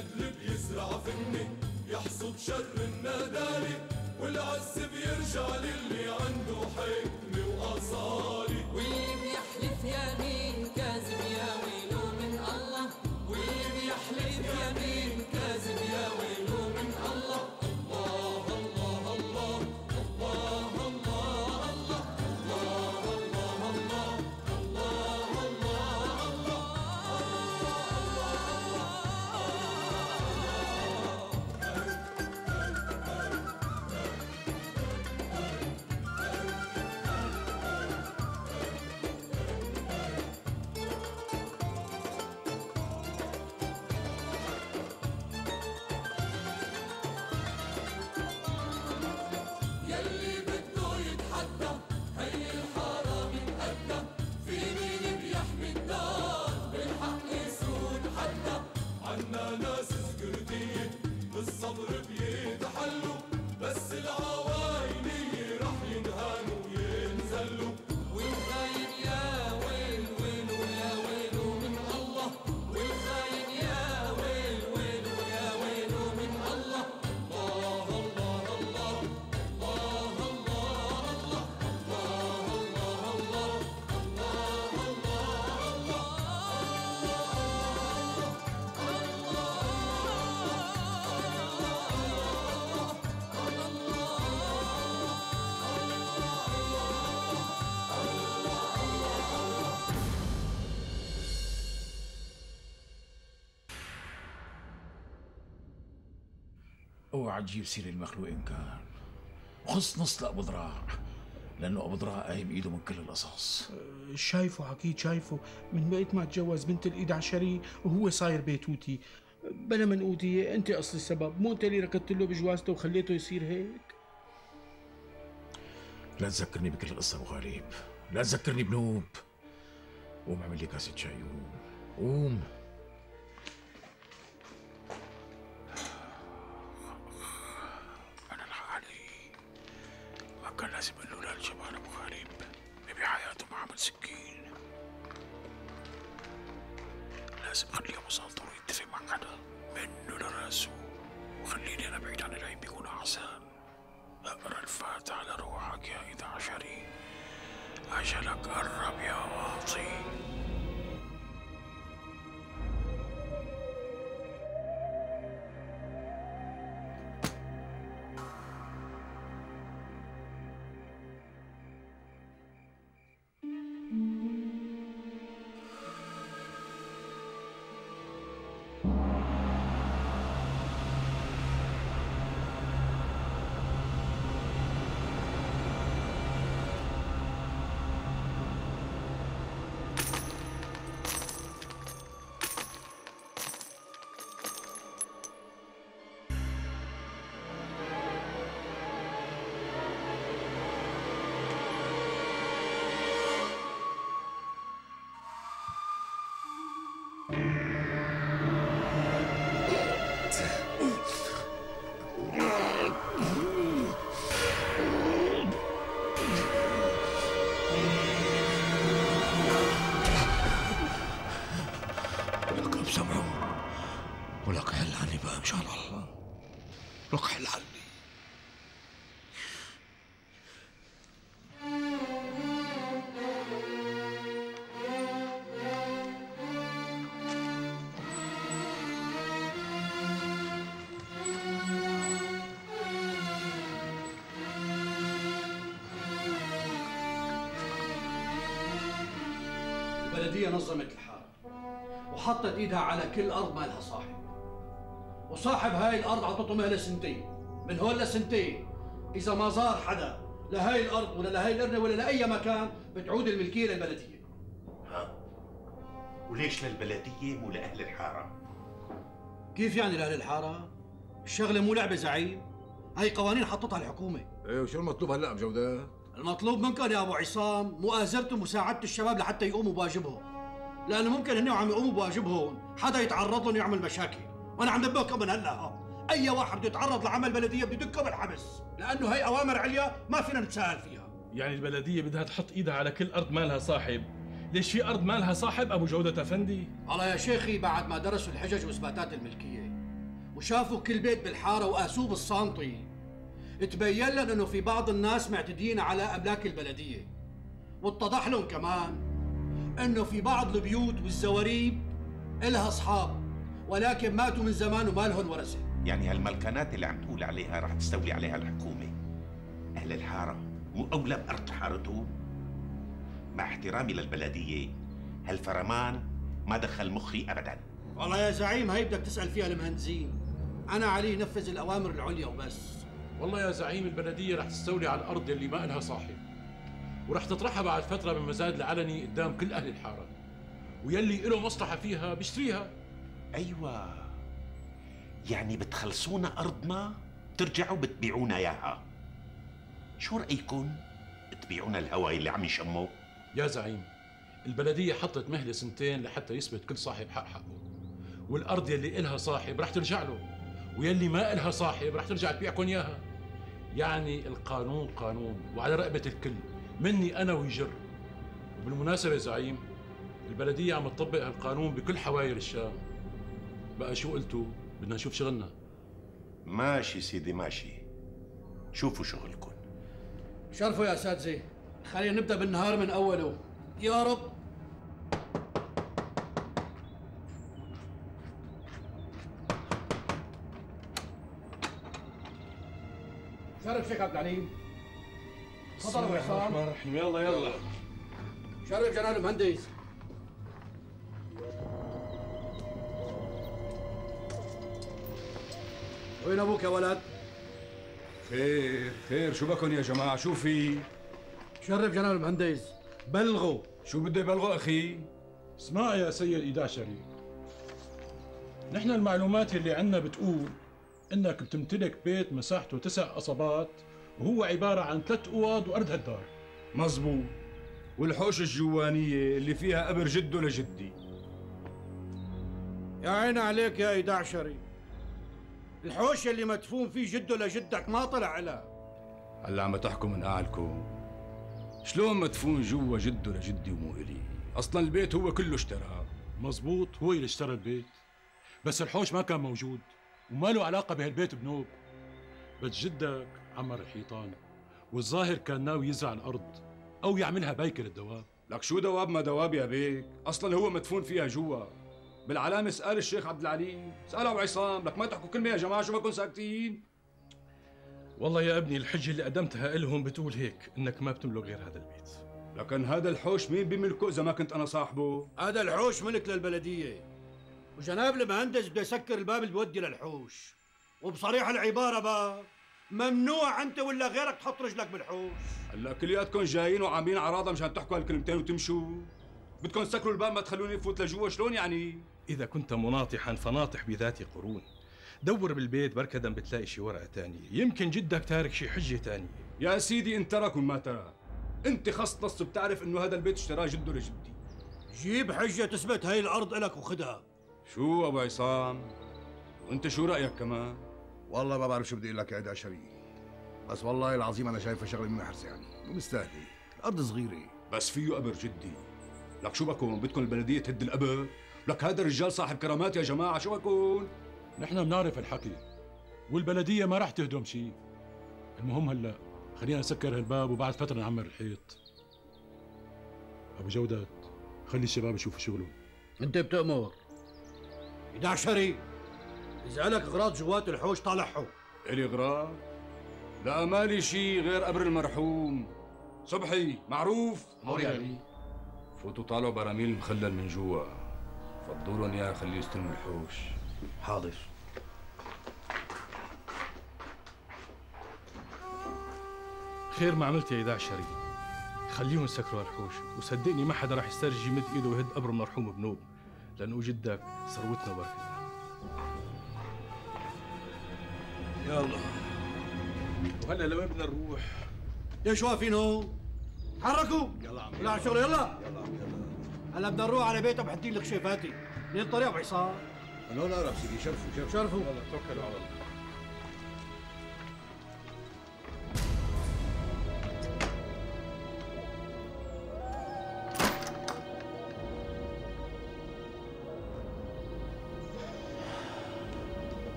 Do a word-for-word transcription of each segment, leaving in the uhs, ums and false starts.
الندل بيزرع فني يحصد شر الندالي، والعز بيرجع للي عنده حكمة وأصالة. واللي بيحلف يمين كاذب يا ويله من الله، واللي بيحلف يمين كاذب يا ويله من الله. الله الله الله الله الله الله الله الله الله الله الله. يلي بده يتحدى هي الحارة متأدى، في مين بيحمي الدار بالحق يسود حدا. عنا ناس سكرتية بالصبر بيتحلوا، بس العواينية رح ينهانوا وينزلوا. والخاين يا ويل ويله يا ويله من الله، والخاين يا ويل ويله يا ويله من الله. الله الله الله الله الله الله الله الله اوعى تجيب سيرة المخلوق ان كان، وخص نص لأبو ذراع، لأنه أبو ذراع قايم إيده من كل القصص. شايفه أكيد شايفه، من وقت ما تجوز بنت الإيد عشري وهو صاير بيتوتي. بلا منقوتي أنت أصل السبب، مو أنت اللي ركضت له بجوازته وخليته يصير هيك. لا تذكرني بكل القصة أبو غالب، لا تذكرني بنوب. قوم اعمل لي كاسة شاي، قوم قوم. أنا الحق علي، ما كان لازم أقول له للجبان أبو غالب ببيع حياته مع عمل سكين. لازم خليه أبو سلطان يتفق مع حدا منه لراسه، وخليني أنا بعيد عن العين بيكون أحسن. اقرا الفاتحة على روحك يا إيد عشري، أجلك قرب يا واطي. ولك حل عني بقى مشان الله، لك حل عني. البلدية نظمت الحارة وحطت ايدها على كل ارض ما لها صاحب، وصاحب هاي الارض عطته مهله سنتين، من هون لسنتين اذا ما زار حدا لهاي الارض ولا لهاي الارنه ولا لاي مكان بتعود الملكيه للبلديه. ها وليش للبلديه مو لاهل الحاره؟ كيف يعني لاهل الحاره؟ الشغله مو لعبه زعيم، هاي قوانين حطتها الحكومه. ايه وشو المطلوب هلا بجودات؟ المطلوب منكم يا ابو عصام مؤازرة ومساعدة الشباب لحتى يقوموا بواجبهم، لانه ممكن هن وعم يقوموا بواجبهم حدا يتعرض لهم يعمل مشاكل، وانا عم نبهكم من هلا ها، اي واحد بده يتعرض لعمل بلديه بده يدكه بالحبس، لانه هي اوامر عليا ما فينا نتساهل فيها. يعني البلديه بدها تحط ايدها على كل ارض ما لها صاحب، ليش في ارض ما لها صاحب ابو جوده افندي؟ والله يا شيخي بعد ما درسوا الحجج واثباتات الملكيه وشافوا كل بيت بالحاره وقاسوه بالسانتي، تبين لنا انه في بعض الناس معتدين على املاك البلديه، واتضح لهم كمان انه في بعض البيوت والزواريب إلها اصحاب ولكن ماتوا من زمان وما لهم ورثه. يعني هالملكانات اللي عم تقول عليها رح تستولي عليها الحكومة. أهل الحارة مو أولى بأرض حارتهم؟ مع احترامي للبلدية، هالفرمان ما دخل مخي أبداً. والله يا زعيم هي بدك تسأل فيها المهندسين، أنا علي نفذ الأوامر العليا وبس. والله يا زعيم البلدية رح تستولي على الأرض اللي ما إلها صاحب، ورح تطرحها بعد فترة من مزاد العلني قدام كل أهل الحارة، ويلي له مصلحة فيها بيشتريها. أيوة، يعني بتخلصونا أرضنا بترجعوا بتبيعونا إياها. شو رأيكم تبيعونا الهواي اللي عم يشموه؟ يا زعيم البلدية حطت مهلة سنتين لحتى يثبت كل صاحب حق حقه، والأرض يلي إلها صاحب رح ترجع له، ويلي ما إلها صاحب رح ترجع تبيعكم إياها. يعني القانون قانون وعلى رقبة الكل، مني أنا ويجر. وبالمناسبة يا زعيم البلدية عم تطبق هالقانون بكل حواير الشام. بقى شو قلتوا؟ بدنا نشوف شغلنا. ماشي سيدي ماشي، شوفوا شغلكم. شرفوا يا أساتذة، خلينا نبدأ بالنهار من أوله يا رب. شرف شيخ عبد العليم. تفضل ابو عصام. الرحيم. يلا يلا. شرف جناب المهندس. وين ابوك يا ولد؟ خير خير، شو بكن يا جماعة؟ شو في؟ شرف جناب المهندس، بلغوا. شو بدي يبلغوا أخي؟ اسمع يا سيد إيداشري، نحن المعلومات اللي عنا بتقول إنك بتمتلك بيت مساحته تسع قصبات وهو عبارة عن ثلاث أوض وأرض هالدار. مزبوط، والحوش الجوانية اللي فيها قبر جده لجدي. يا عين عليك يا إيداشري، الحوش اللي مدفون فيه جده لجدك ما طلع لها. هلا عم تحكوا من أعلكم، شلون مدفون جوا جده لجدي ومو إلي؟ أصلا البيت هو كله اشتراه. مزبوط، هو اللي اشترى البيت، بس الحوش ما كان موجود وما له علاقة بهالبيت بنوب. بس جدك عمر الحيطان والظاهر كان ناوي يزرع الأرض أو يعملها بايكة للدواب. لك شو دواب ما دواب يا بيك؟ أصلا هو مدفون فيها جوا. بالعلامة اسأل الشيخ عبد العليم، اسأل أبو عصام، لك ما تحكوا كلمة يا جماعة، شو بكون ساكتين؟ والله يا ابني الحجة اللي قدمتها إلهم بتقول هيك، إنك ما بتملك غير هذا البيت. لكن هذا الحوش مين بيملكه إذا ما كنت أنا صاحبه؟ هذا الحوش ملك للبلدية، وجناب المهندس بده يسكر الباب اللي بودي للحوش، وبصريح العبارة بقى ممنوع أنت ولا غيرك تحط رجلك بالحوش. هلا كلياتكم جايين وعاملين عراضة مشان تحكوا هالكلمتين وتمشوا؟ بدكم تسكروا الباب ما تخلوني افوت لجوا، شلون يعني؟ إذا كنت مناطحا فناطح بذات قرون، دور بالبيت بركدا بتلاقي شي ورقة تانية، يمكن جدك تارك شي حجة تانية. يا سيدي ان ترك وما ترك، انت خص نص بتعرف انه هذا البيت اشتراه جده لجدي. جيب حجة تثبت هاي الأرض إلك وخدها. شو أبو عصام؟ وأنت شو رأيك كمان؟ والله ما بعرف شو بدي اقول لك يا إيداشري، بس والله العظيم انا شايفه شغله من حرص، يعني مو مستاهله، الارض صغيره. بس فيه قبر جدي. لك شو بكون بدكم البلدية تهد القبر؟ لك هذا الرجال صاحب كرامات يا جماعة، شو بكون؟ نحن بنعرف الحكي والبلدية ما راح تهدم شيء. المهم هلا خلينا نسكر هالباب وبعد فترة نعمر الحيط. أبو جودة خلي الشباب يشوفوا شغلهم. أنت بتأمر. إيداشري، إذا لك أغراض جوات الحوش طالعهم. إلي أغراض؟ لا مالي شي غير قبر المرحوم صبحي، معروف؟ موري علي. فوتوا طالعوا براميل المخلل من جوا، فضوا لهم اياه خليه يستلموا الحوش. حاضر. خير ما عملت يا إيداشري، خليهم يسكروا الحوش، وصدقني ما حدا راح يسترجي يمد ايده ويهد قبر المرحوم بنوب، لأنه جدك ثروتنا وبركتنا. يلا وهلا لوين بدنا نروح؟ ليش واقفين هون؟ تحركوا! يلا عم يلا على الشغل، يلا يلا هلا بدنا نروح على بيت ابو حدين الخشيفاتي، لين طريق ابو عصام. من هون اقرب سيدي، شرفوا شرفوا شرفوا. يلا توكلوا على الله.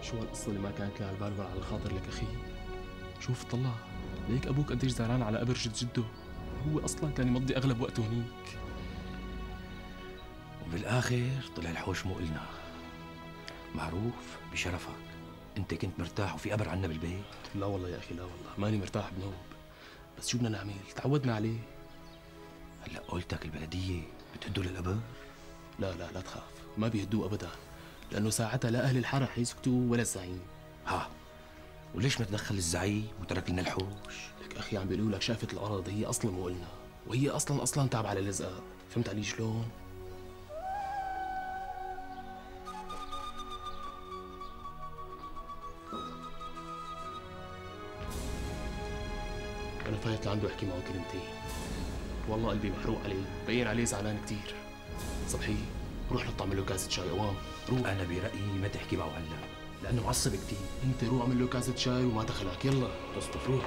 شو هالقصة اللي ما كانت لي على البال ولا على الخاطر لك أخي؟ شوف طلع ليك أبوك قديش زعلان على قبر جد جده، هو أصلا كان يمضي أغلب وقته هنيك. وبالآخر طلع الحوش مو إلنا. معروف بشرفك أنت كنت مرتاح وفي قبر عنا بالبيت؟ لا والله يا أخي لا والله ماني مرتاح بنوب، بس شو بدنا نعمل؟ تعودنا عليه. هلا قولتك البلدية بتهدوا للقبر؟ لا لا لا تخاف، ما بيهدوه أبدا، لأنه ساعتها لا أهل الحارة حيسكتوا ولا الزعيم. ها وليش ما تدخل الزعيم وترك لنا الحوش؟ لك أخي عم بيقولوا لك شافت الأرض هي أصلا مو إلنا، وهي أصلا أصلا تابعة للزقاق، فهمت علي شلون؟ أنا فايت لعنده أحكي معه كلمتين، والله قلبي محروق عليه، بين عليه زعلان كتير. صبحي روح لطعم له كاسة شاي قوام، روح. أنا برأيي ما تحكي معه هلا لأنه معصب كتير. أنت روح اعمل له كاسة شاي وما دخلك، يلا تصطف روح.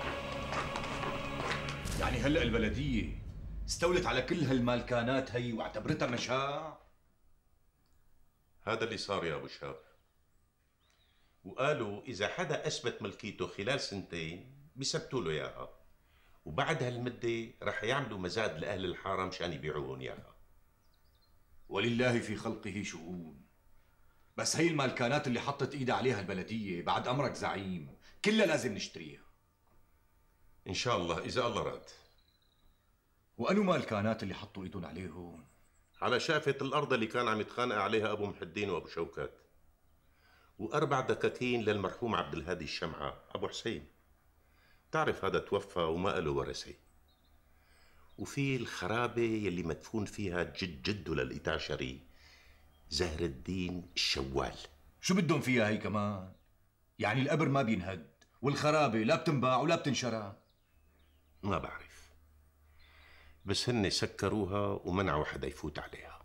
يعني هلا البلدية استولت على كل هالمالكانات هي واعتبرتها مشاع؟ هذا اللي صار يا أبو شاب، وقالوا إذا حدا أثبت ملكيته خلال سنتين بيثبتوا له إياها، وبعد هالمدة رح يعملوا مزاد لأهل الحارة مشان يبيعوهم إياها. ولله في خلقه شؤون، بس هي المالكانات اللي حطت ايدها عليها البلدية بعد أمرك زعيم كلها لازم نشتريها. إن شاء الله إذا الله راد. وأنو مالكانات اللي حطوا ايدهم عليهم؟ على شافة الأرض اللي كان عم يتخانق عليها أبو محي الدين وأبو شوكات، وأربع دكاكين للمرحوم عبد الهادي الشمعة أبو حسين، تعرف هذا توفى وما له ورثة، وفي الخرابة يلي مدفون فيها جد جده للإتاشري زهر الدين الشوال. شو بدهم فيها هي كمان؟ يعني القبر ما بينهد والخرابة لا بتنباع ولا بتنشرى؟ ما بعرف، بس هن سكروها ومنعوا حدا يفوت عليها.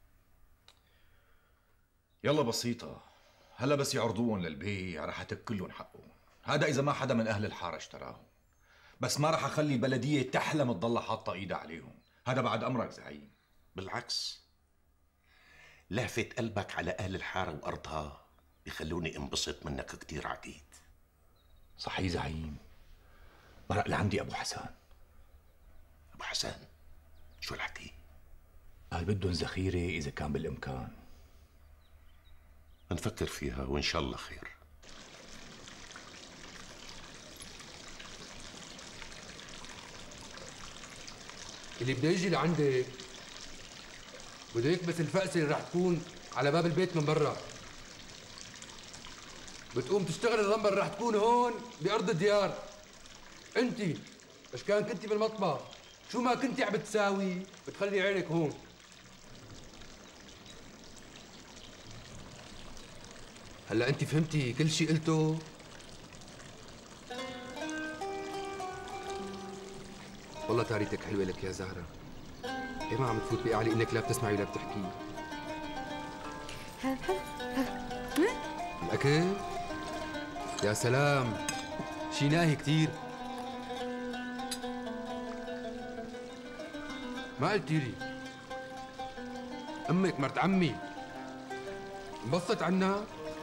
يلا بسيطة، هلا بس يعرضوهم للبيع رح تكلهم حقهم، هذا إذا ما حدا من أهل الحارة اشتراهم، بس ما رح أخلي البلدية تحلم تضلها حاطة إيدها عليهم، هذا بعد أمرك زعيم. بالعكس، لهفة قلبك على أهل الحارة وأرضها بخلوني انبسط منك كتير عديد. صحيح زعيم، مرق لعندي أبو حسن. أبو حسن شو الحكي؟ قال بدهم ذخيرة إذا كان بالإمكان. نفكر فيها وإن شاء الله خير. اللي بده يجي لعندك بده يكبس الفأسة اللي رح تكون على باب البيت من برا، بتقوم تشتغل اللمبة اللي رح تكون هون بأرض الديار. انت مش كان كنتي بالمطبخ شو ما كنتي عم بتساوي بتخلي عينك هون. هلا انت فهمتي كل شيء قلته؟ والله تاريتك حلوة لك يا زهرة، ليه ما عم تفوت بقعلي انك لا بتسمعي ولا بتحكي؟ الأكل؟ يا سلام، شي ناهي كتير. ما قلتي لي أمك مرت عمي انبسطت عنا؟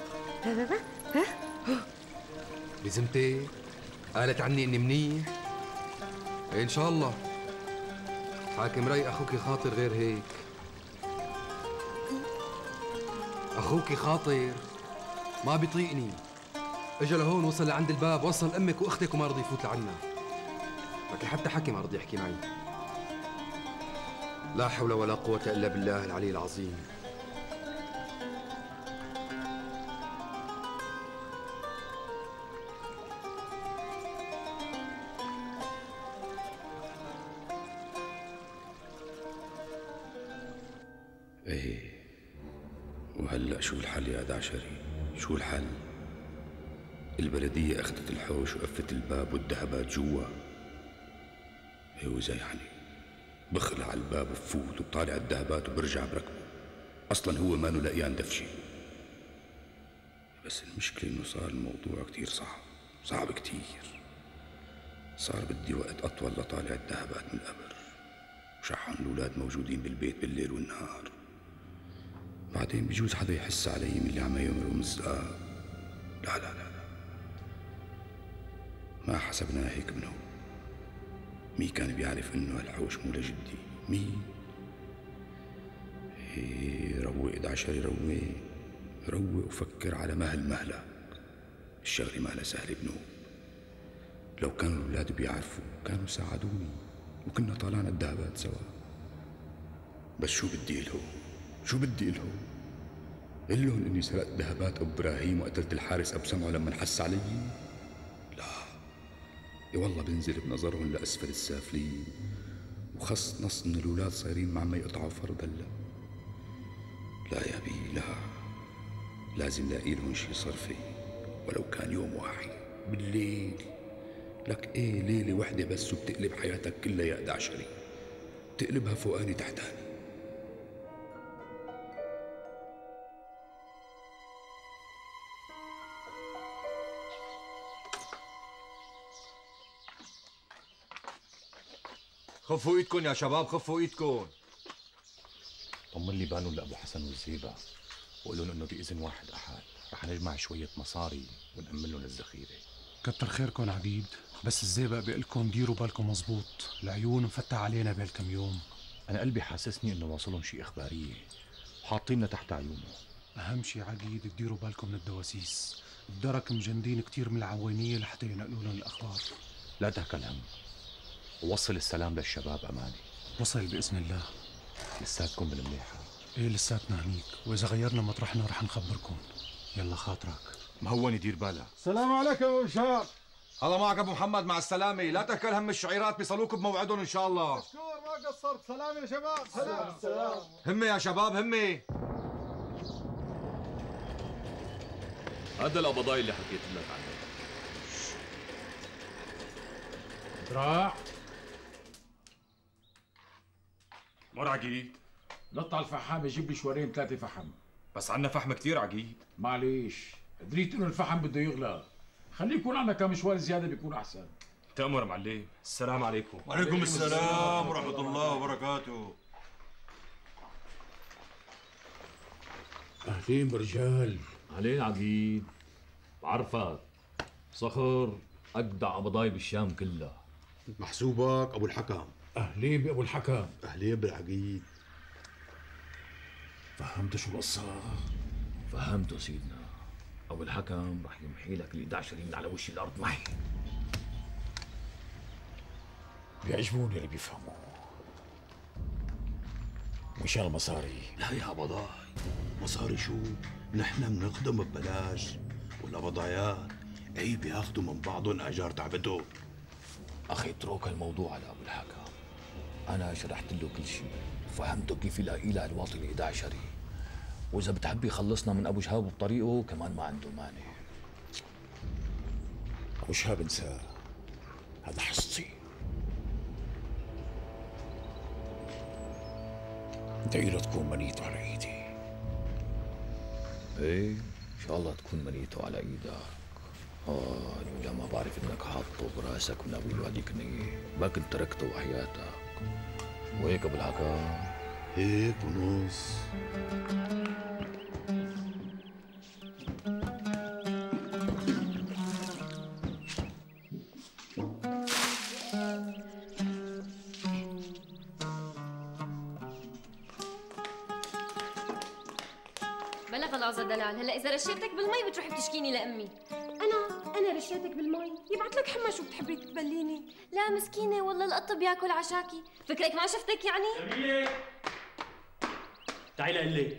بزمتك قالت عني إني منيح؟ إن شاء الله حاكم رأي أخوك خاطر غير هيك. أخوك خاطر ما بيطيقني، اجى لهون وصل لعند الباب وصل أمك وأختك وما رضي يفوت لعنا، لكن حتى حكي ما رضي يحكي معي. لا حول ولا قوة إلا بالله العلي العظيم. ايه، وهلأ شو الحل يا دعشري؟ شو الحل؟ البلدية أخذت الحوش وقفت الباب والذهبات جوا. ايه وزي علي بخلع على الباب وبفوت وبطالع الذهبات وبرجع بركبه، أصلا هو ما لقيان دفشي. بس المشكلة إنه صار الموضوع كتير صعب، صعب كتير. صار بدي وقت أطول لطالع الذهبات من القبر، وشحن الأولاد موجودين بالبيت بالليل والنهار. بعدين بجوز حدا يحس علي من اللي عم يمروا من الزقاق لا لا لا لا ما حسبناها هيك بنو. مين كان بيعرف انه هالحوش مو لجدي؟ مين؟ إيه روق دعشري روق روق وفكر على مهل مهلك. الشغلة مالها سهلة بنو. لو كانوا الأولاد بيعرفوا كانوا ساعدوني وكنا طالعنا الذهبات سوا. بس شو بدي لهم؟ شو بدي لهم؟ قلهم اني سرقت ذهبات ابو ابراهيم وقتلت الحارس ابو سمعه لما انحس علي؟ لا اي والله بنزل بنظرهم لاسفل السافلين وخص نص من الاولاد صايرين مع ما يقطعوا فرد هلا. لا يا بي لا، لازم لاقي لهم شي صرفي ولو كان يوم واحد بالليل. لك ايه ليله وحده بس وبتقلب حياتك كلها يا دعشري، تقلبها فوقاني تحتاني. خفوا ايدكم يا شباب، خفوا ايدكم. طمن لي بالهم لابو حسن والزيبه وقول لهم انه باذن واحد احد رح نجمع شويه مصاري ونأمن لهم الذخيره. كتر خيركم عبيد، بس الزيبق بيقول لكم ديروا بالكم مزبوط، العيون مفتح علينا بهالكم يوم. انا قلبي حاسسني انه واصلهم شي اخباريه وحاطيننا تحت عيونه. اهم شي عقيد تديروا بالكم من الدواسيس، الدرك مجندين كتير من العوينيه لحتى ينقلوا لهم الاخبار. لا تهك الهم ووصل السلام للشباب اماني. وصل باذن الله. لساتكم بالمليحه؟ ايه لساتنا هنيك، واذا غيرنا مطرحنا رح نخبركم. يلا خاطرك. مهون يدير بالك. السلام عليكم ابو بشار. الله معك ابو محمد، مع السلامه. لا تكل هم الشعيرات بيصلوك بموعدهم ان شاء الله. مشكور ما قصرت. سلام يا شباب. سلام سلام. همي يا شباب همي. هذا القبضاي اللي حكيت لك عنه. دراع مر عقيد. نط على الفحام يجيب لي شوارين ثلاثة فحم. بس عنا فحم كتير عقيد. معليش، دريت انه الفحم بده يغلى، خليه يكون عندنا كم شوار زيادة بيكون أحسن. تأمر معلم. السلام عليكم. وعليكم السلام ورحمة الله وبركاته. أهلين برجال. أهلين عقيد، بعرفك صخر أجدع قبضاي بالشام كلها. محسوبك أبو الحكم. أهلين بأبو الحكم. أهلين بالعقيد. فهمت شو القصة؟ فهمته سيدنا. أبو الحكم رح يمحي لك ال إحدى عشر من على وش الأرض معي. بيعجبوني اللي بيفهموا. مشان المصاري. لا يا قبضاي، مصاري شو؟ نحن بنخدم ببلاش، والقبضايات عيب ياخدوا من بعضهم أجار تعبتهم. أخي اترك الموضوع على أبو الحكم. أنا شرحت له كل شيء وفهمته كيف يلاقي لها الواطي ال إحدى عشر، وإذا بتحب يخلصنا من أبو شهاب بطريقه كمان ما عنده مانع. أبو شهاب انساه، هذا حصتي. ادعي له تكون منيته على ايدي. ايه ان شاء الله تكون منيته على ايدك. اه لولا ما بعرف انك حاطه براسك وناوي له هذيك النية ما كنت تركته وحياتك. وهيك ابو الحكم هيك ونص. بلا خلاص يا دلال، هلا اذا رشيتك بالمي بتروحي بتشكيني لامي. انا انا رشيتك بالمي، يبعت لك حما شو بتحبي تبليني. لا مسكينه والله القط بياكل عشاكي، فكرك ما شفتك يعني؟ جميله تعي لقلي.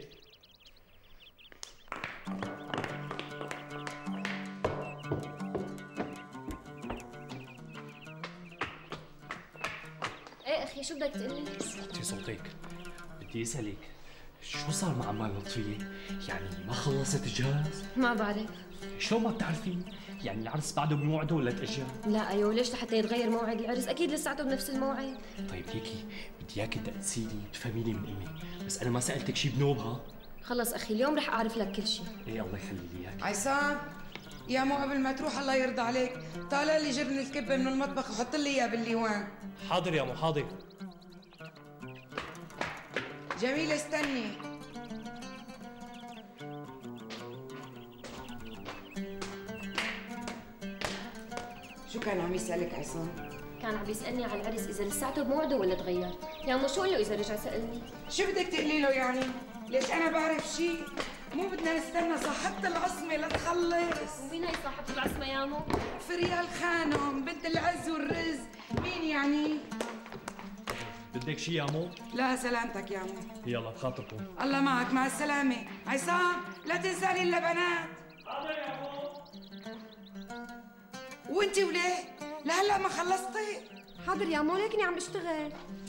ايه اخي شو بدك تقلي؟ وطي صوتك، بدي اسالك شو صار مع عمال لطفيه؟ يعني ما خلصت الجهاز؟ ما بعرف. شلون ما بتعرفين؟ يعني العرس بعده بموعده ولا تأجل؟ لا ايوه ليش لحتى يتغير موعد العرس؟ اكيد لساته بنفس الموعد. طيب ليكي بدي اياكي تأنسيني تفهميني من امي، بس انا ما سألتك شي بنوب ها؟ خلص اخي اليوم رح اعرف لك كل شيء. ايه الله يخلي لي اياك. عصام يا مو قبل ما تروح الله يرضى عليك، طالع لي جبن الكبه من المطبخ وحط لي اياه بالليوان. حاضر يا مو حاضر. جميلة استني. شو كان عم يسألك عصام؟ كان عم يسألني على العرس إذا لساته بموعده ولا تغير. يا مو شو قول له إذا رجع سألني؟ شو بدك تقولي له يعني؟ ليش أنا بعرف شيء؟ مو بدنا نستنى صاحبة العصمة لتخلص. ومين هي صاحبة العصمة يا مو؟ فريال خانم بنت العز والرز. مين يعني؟ بدك شي يا مو؟ لا سلامتك يا مو. يلا بخاطركم. الله معك مع السلامة. عصام لا تنسالي اللبنات. حاضر يا مو. وانتي وليه؟ لهلا ما خلصتي؟ حاضر يا مو لكني عم اشتغل.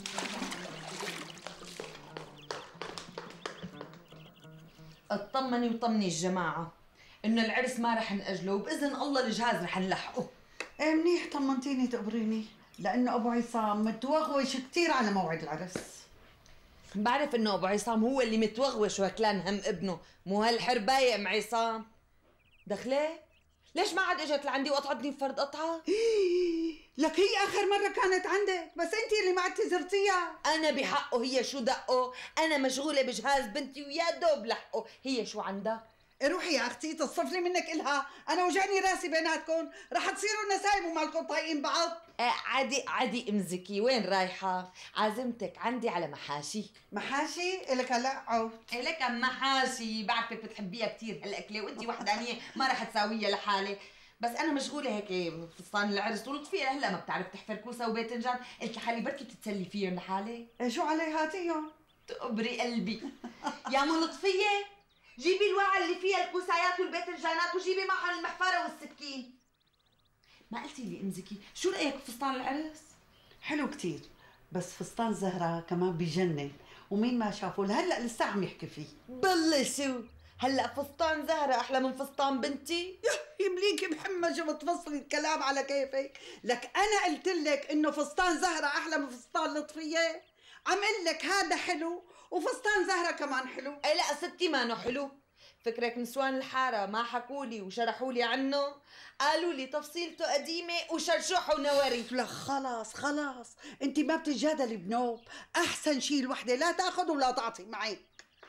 اطمني وطمني الجماعة انه العرس ما رح نأجله وبإذن الله الجهاز رح نلحقه. ايه منيح طمنتيني تقبريني لأنه أبو عصام متوغوش كثير على موعد العرس. بعرف انه ابو عصام هو اللي متوغوش وكلان هم ابنه، مو هالحرباية ام عصام. دخلي؟ ليش ما عاد اجت لعندي وقطعتني بفرد قطعة؟ لك هي آخر مرة كانت عندك، بس أنت اللي ما عدتي زرتيها. أنا بحقه هي شو دقه؟ أنا مشغولة بجهاز بنتي ويا دوب لحقه، هي شو عندها؟ روحي يا أختي تصفلي منك إلها، أنا وجعني راسي بيناتكم، رح تصيروا نسايب ومالكم طايقين بعض. آه عادي عادي امزكي، وين رايحة؟ عازمتك عندي على محاشي. محاشي؟ إلك هلا عود. إلك محاشي، بعرفك بتحبيها كثير هالأكلة وأنت وحدانية ما رح تساويها لحالك، بس أنا مشغولة هيك بفستان العرس ولطفية هلا ما بتعرف تحفر كوسة وباذنجان، قلت لحالي بركي بتتسلي فيهم لحالك. إيه شو علي هاتيهم؟ تقبري قلبي. يا مو لطفية جيبي الوعاء اللي فيها الكوسايات والباذنجانات وجيبي معهم المحفرة والسكين. ما قلتي لي امزكي، شو رأيك بفستان العرس؟ حلو كتير، بس فستان زهرة كمان بجنن، ومين ما شافه لهلا لسه عم يحكي فيه. بالله شو؟ هلا فستان زهرة أحلى من فستان بنتي؟ يمليكي بحمجة بتفصلي الكلام على كيفك، لك أنا قلت لك إنه فستان زهرة أحلى من فستان لطفية؟ عم قل لك هذا حلو وفستان زهرة كمان حلو. اي لا ستي ما انه حلو. فكرك نسوان الحارة ما حكولي وشرحولي عنه؟ قالوا لي تفصيلته قديمة وشرشوح ونوري. لا خلاص خلاص، انت ما بتتجادلي بنوب، احسن شيء الوحدة لا تاخذ ولا تعطي معك.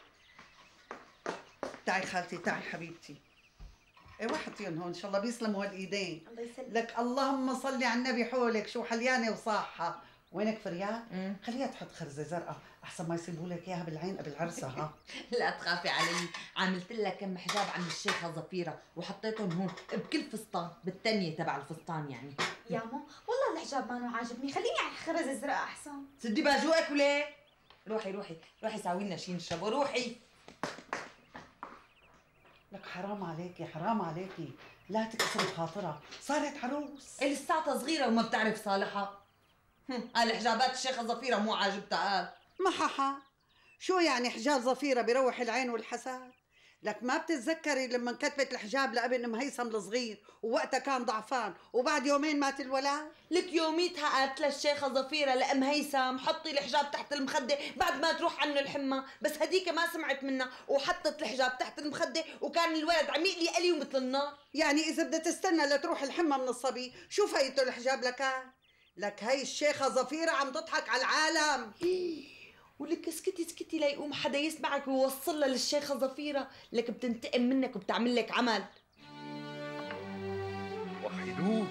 تعي خالتي تعي حبيبتي. ايه وحطيهم هون ان شاء الله بيسلموا هالايدين. الله يسلمك. لك اللهم صلي على النبي حولك شو حليانة وصاحة. وينك فريال؟ خليها تحط خرزة زرقاء احسن ما يصيبوا لك اياها بالعين قبل عرسها. ها لا تخافي علي، عملت لها كم حجاب عند الشيخة ظفيرة وحطيتهم هون بكل فستان بالتانية تبع الفستان يعني. يا مو والله الحجاب ما عاجبني، خليني على الخرز الزرقاء احسن. سدي باجوقك وليه؟ روحي روحي روحي ساوي لنا شي نشربه، روحي. لك حرام عليكي حرام عليكي، لا تكسري خاطرها، صارت عروس. لساتها صغيرة وما بتعرف صالحها. قال حجابات الشيخة ظفيرة مو عاجبتها قال. ما ححا، شو يعني حجاب ظفيرة بيروح العين والحسد؟ لك ما بتتذكري لما كتبت الحجاب لابن مهيثم الصغير ووقتها كان ضعفان وبعد يومين مات الولد؟ لك يوميتها قالت للشيخة ظفيرة لأم هيثم حطي الحجاب تحت المخدة بعد ما تروح عنه الحمى، بس هديك ما سمعت منها وحطت الحجاب تحت المخدة وكان الولد عم يقلي قلي ومثل النار. يعني إذا بدها تستنى لتروح الحمى من الصبي شو فايته الحجاب لكان؟ لك هي الشيخة ظفيرة عم تضحك على العالم. ولك اسكتي اسكتي ليقوم حدا يسمعك ويوصلها للشيخة ظفيرة، لك بتنتقم منك وبتعمل لك عمل. وحدوه.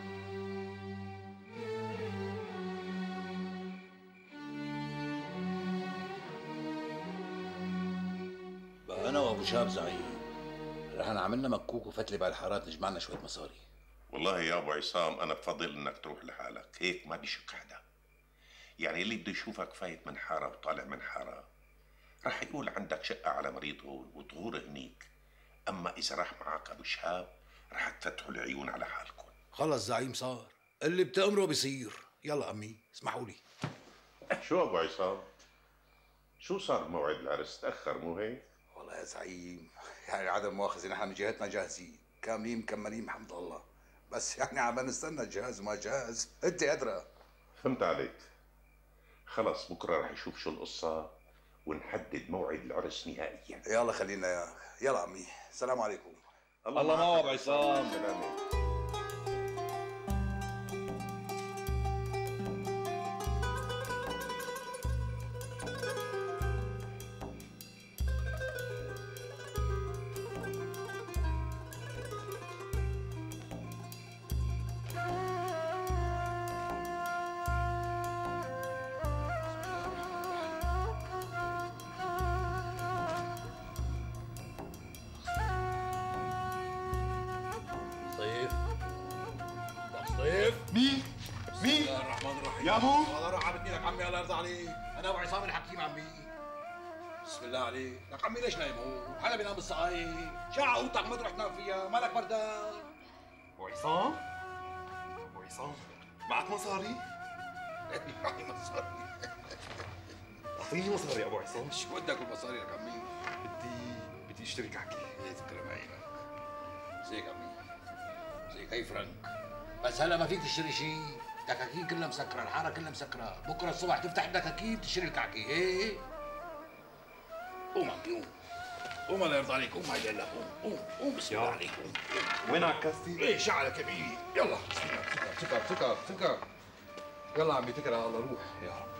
بقى انا وابو شاب زعيم رح نعملنا مكوك وفتله بالحارات نجمعنا شويه مصاري. والله يا ابو عصام انا بفضل انك تروح لحالك، هيك ما بيشك حدا. يعني اللي بده يشوفك فايت من حاره وطالع من حاره رح يقول عندك شقه على مريض هون وطهور هنيك، اما اذا راح معك ابو شهاب رح تفتحوا العيون على حالكم. خلص زعيم صار، اللي بتأمره بيصير. يلا امي اسمحوا لي. شو ابو عصام؟ شو صار موعد العرس؟ تاخر مو هيك؟ والله يا زعيم يعني عدم مؤاخذة نحن من جهتنا جاهزين كاملين مكملين بحمد الله، بس يعني عم نستنى الجهاز وما جاهز انت ادرى. فهمت عليك. خلص بكره رح نشوف شو القصه ونحدد موعد العرس نهائيا. يلا خلينا يا يلا عمي، السلام عليكم. الله معه ابو عصام. سلامة. ضيف مين؟ مين؟ بسم الله الرحمن الرحيم. يا ابو الله روح عم لك عمي، الله يرضى عليك. انا ابو عصام الحكيم عمي. بسم الله عليك. لك عمي ليش نايم هو؟ حدا بينام بالصعيد، شاعة اوضتك ما تروح تنام فيها، مالك بردان؟ ابو عصام؟ ابو عصام معك مصاري؟ معي مصاري. اعطيني مصاري يا ابو عصام. شو بدك بالمصاري لك عمي؟ بدي بدي اشتري كعكه. ايه تكرم عينك. زيك عمي. زيك هي فرنك. بس هلا ما فيك تشتري شيء، دكاكين كلها مسكره، الحاره كلها مسكره، بكره الصبح تفتح الدكاكين تشتري الكعكه، ايه؟ قوم عمي قوم. قوم الله يرضى عليك، قوم هاي لله، قوم قوم قوم بسم الله عليك قوم. وين عكستي؟ ايه شعلك يا بيه، يلا سكر سكر سكر سكر. يلا عمي تكل على الله، روح يا رب.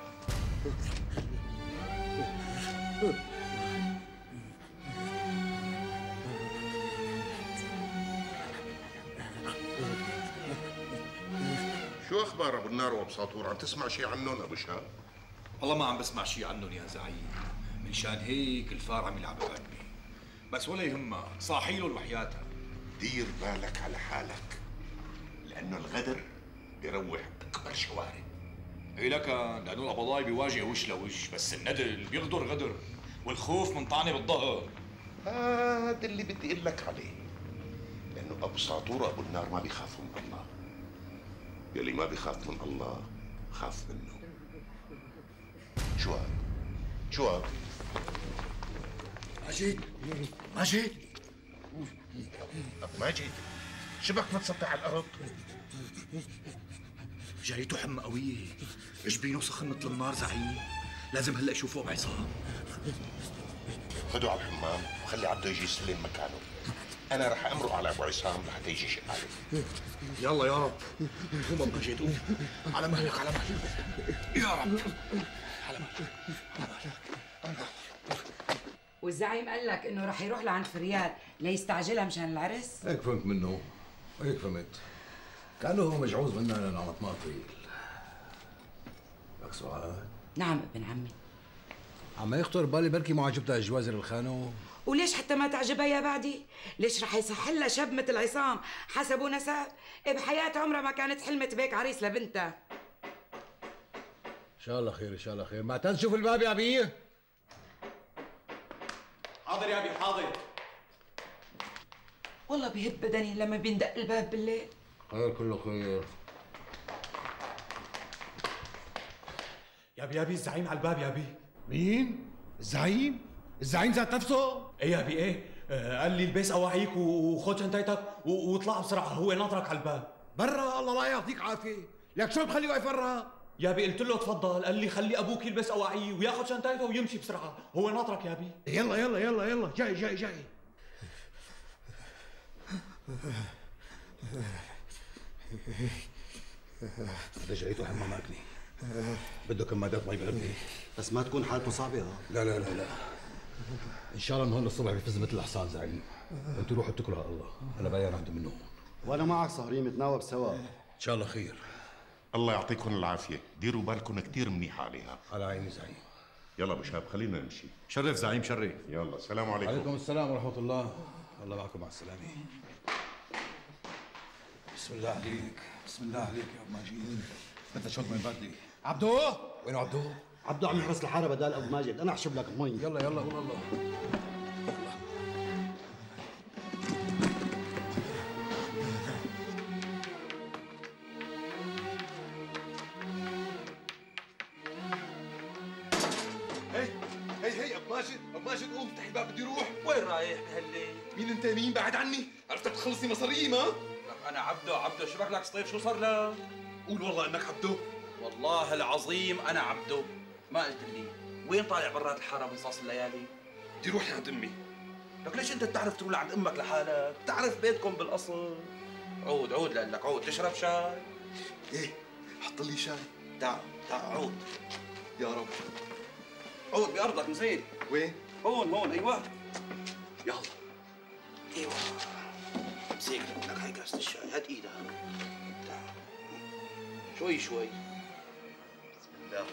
شو اخبار ابو النار وابو ساطور؟ عم تسمع شيء عنهم ابو شهاب؟ والله ما عم بسمع شيء عنهم يا زعيم، من شان هيك الفار عم يلعب بقلبي. بس ولا يهمك، صاحي له وحياتها. دير بالك على حالك، لانه الغدر بيروح اكبر شوارع. اي لك، لانه القبضاي بيواجه وش لوش، بس الندل بيغدر غدر، والخوف من طعنه بالظهر. هذا اللي بدي اقول لك عليه، لانه ابو ساطور وابو النار ما بيخافوا من الله. يلي ما بيخاف من الله خاف منه. شو هذا؟ شو هذا؟ ماجد ماجد ابو ماجد شبك متسطح على الارض؟ جايته حمى قوية، جبينه سخن مثل النار زعيم، لازم هلا اشوفه بعصام. خدوا على الحمام وخلي عبده يجي يستلم مكانه. انا رح امرق على ابو عصام لحتى يجي يشق عليه. يلا يا رب، قوم ابو ماجد قوم، على مهلك على مهلك يا رب، على مهلك على مهلك. والزعيم قال لك انه رح يروح لعند فريال ليستعجلها مشان العرس؟ هيك فهمت منه، هيك فهمت. كانه هو مجعوز منا لانه على طماط طويل. لك سؤال؟ نعم ابن عمي. عم يخطر بالي بركي ما عجبتها الجوازر الخانو. وليش حتى ما تعجبها يا بعدي؟ ليش رح يصح لها شاب مثل عصام حسبه نسب؟ بحياة عمرها ما كانت حلمت بيك عريس لبنتها. ان شاء الله خير ان شاء الله خير. ما تنشوف الباب يا ابي. حاضر يا ابي حاضر. والله بيهب بدني لما بيندق الباب بالليل. خير كله خير. يا ابي يا ابي الزعيم على الباب يا ابي. مين؟ الزعيم؟ الزعيم ذات نفسه؟ ايه يا ابي ايه، آه قال لي البس اواعيك وخذ شنطتك واطلع بسرعه، هو ناطرك على الباب. برا الله لا يعطيك عافيه، لك شو بخليه واقف برا؟ يا ابي قلت له تفضل، قال لي خلي ابوك يلبس اواعيه وياخذ شنطته ويمشي بسرعه، هو ناطرك يا ابي. يلا يلا يلا يلا جاي جاي جاي. هذا جايته حمام اكلي، بده كمادات مي بقلبي، بس ما تكون حالته صعبه. ها لا لا لا لا ان شاء الله من هون الصبح بيفز مثل الحصان زعيم. انتوا روحوا اتكلوا على الله، انا باين اخذ منه هون. وانا معك صهرين متناوب سوا. ان شاء الله خير. الله يعطيكم العافيه، ديروا بالكم كثير منيح عليها. على عيني زعيم. يلا ابو شهاب خلينا نمشي. شرف زعيم شرف. يلا السلام عليكم. وعليكم السلام ورحمه الله. الله معكم مع السلامه. بسم الله عليك، بسم الله عليك يا ابو ماجد. بدنا شوط من بدري. عبدو وينه عبدو؟ عبدو عم يحرس الحاره بدال ابو ماجد، انا احشب لك المي. يلا يلا قول الله. هي هي هي ابو ماجد، ابو ماجد قوم افتح الباب بدي اروح. وين رايح بهالليل؟ مين انت؟ مين بعد عني؟ عرفتك تخلصني مصاري ما؟ لك انا عبده، عبده شبك لك سطيف شو صار لك؟ قول والله انك عبده. والله العظيم انا عبده، ما قلت لي وين طالع برات الحاره بنصاص الليالي؟ بدي اروح لعند امي. لك ليش انت بتعرف تروح لعند امك لحالك؟ بتعرف بيتكم بالاصل. عود عود لك عود، تشرب شاي؟ ايه حط لي شاي. تعال تعال عود يا رب. عود بأرضك نزيد. وين؟ هون هون ايوه. يلا ايوه امسك لك هاي كاسة الشاي، هات ايدك. تعال شوي شوي. بسم الله.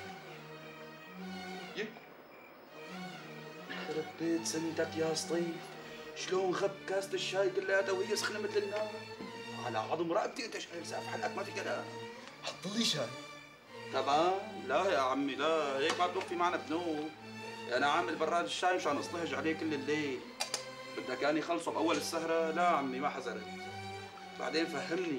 يخرب بيت سندك يا سطيف، شلون غب كاسة الشاي كلياتها وهي سخنة مثل النار؟ على عظم رقبتي انت شايل سقف حلقك ما في كلام. حط لي شاي. تمام. لا يا عمي لا، هيك ما توفي معنا بنوب. انا عامل براد الشاي مشان اصطهج عليه كل الليل. بدك اني خلصه باول السهره؟ لا عمي ما حزرت. بعدين فهمني